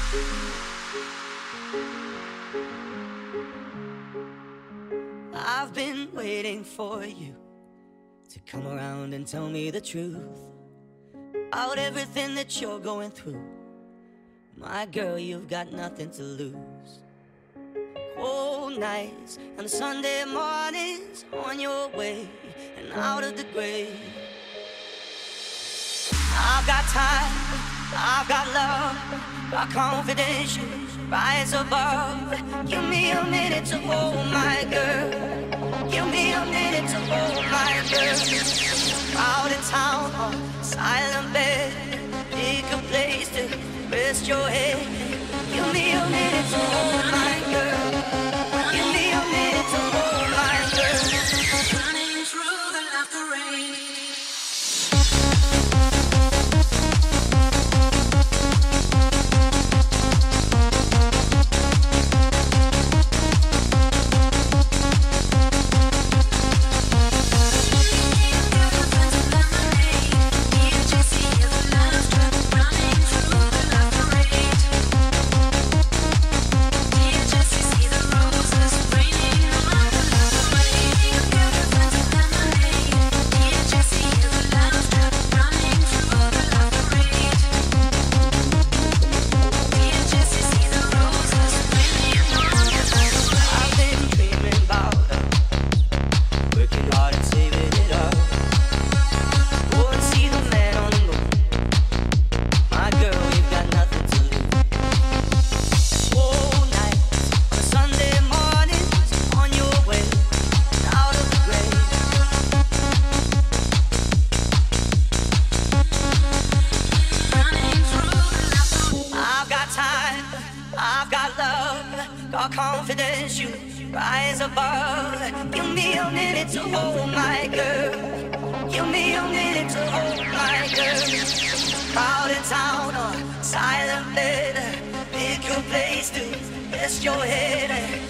I've been waiting for you to come around and tell me the truth about everything that you're going through. My girl, you've got nothing to lose. Cold nights and the Sunday mornings on your way and out of the grave. I've got time, I've got love, got confidence, you rise above. Give me a minute to hold my girl. Give me a minute to hold my girl. Out of town on silent bed, pick a place to rest your head. Give me a minute to hold my girl. Give me a minute to hold my girl. Running through the laughter rain. I've got love, got confidence, you rise above. Give me a minute to hold my girl. Give me a minute to hold my girl. Crowded town or silent bed, pick a place to rest your head.